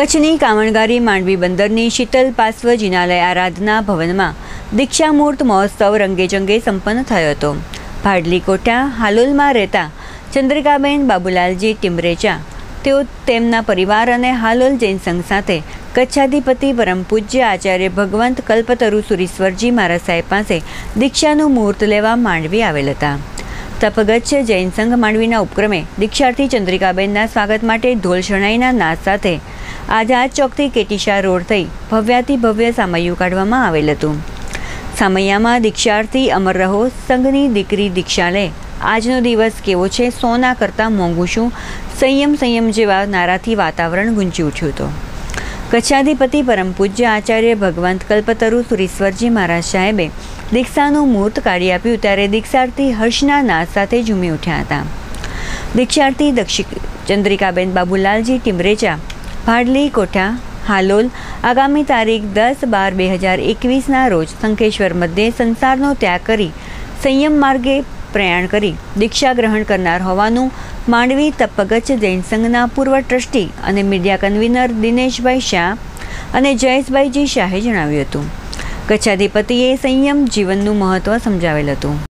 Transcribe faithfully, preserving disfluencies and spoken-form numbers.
કચ્છની કામણગારી માંડવી બંદરની શીતલ પાર્શ્વ જિનાલય આરાધના ભવનમાં દીક્ષામૂર્ત મહોત્સવ રંગેચંગે સંપન્ન થયો હતો। ભાડલી કોઠા હાલોલમાં રહેતા ચંદ્રિકાબેન બાબુલાલજી ટિમરેચા તેઓ તેમના પરિવાર અને હાલોલ જૈન સંઘ સાથે કચ્છાધિપતિ પરમ પૂજ્ય આચાર્ય ભગવંત કલ્પતરુ સુરીશ્વરજી મહારાજ સાહેબ પાસે દીક્ષાનું મુહૂર્ત લેવા માંડવી આવેલ હતા। તપગચ્છ જૈન સંઘ માંડવીના ઉપક્રમે દીક્ષાર્થી ચંદ્રિકાબેનના સ્વાગત માટે ઢોલ શરણાઈના નાદ સાથે આઝાદ ચોકથી કેટીશા રોડ થઈ ભવ્યાતિ ભવ્ય સામૈયું કાઢવામાં આવેલ હતું। સામૈયામાં દીક્ષાર્થી અમર રહો સંઘની દીકરી દીક્ષા લે, આજનો દિવસ કેવો છે, સોના કરતાં મોંઘું શું, સંયમ સંયમ જેવા નારાથી વાતાવરણ ગુંજી ઉઠ્યું હતું। કચ્છાધિપતિ પરમ પૂજ્ય આચાર્ય ભગવંત કલ્પતરુ સુરીશ્વરજી મહારાજ સાહેબે દીક્ષાનું મુહૂર્ત કાઢી આપ્યું ત્યારે દીક્ષાર્થી હર્ષના નાદ સાથે ઝૂમી ઉઠ્યા હતા। દીક્ષાર્થી દક્ષિ ચંદ્રિકાબેન બાબુલાલજી ટિમરેચા ભાડલી કોઠા હાલોલ આગામી તારીખ દસ બાર બે હજાર એકવીસના રોજ શંખેશ્વર મધ્યે સંસારનો ત્યાગ કરી સંયમ માર્ગે પ્રયાણ કરી દીક્ષા ગ્રહણ કરનાર હોવાનું માંડવી તપગચ્છ જૈન સંઘના પૂર્વ ટ્રસ્ટી અને મીડિયા કન્વીનર દિનેશભાઈ શાહ અને જયેશભાઈજી શાહે જણાવ્યું હતું। કચ્છાધિપતિએ સંયમ જીવનનું મહત્વ સમજાવેલ હતું।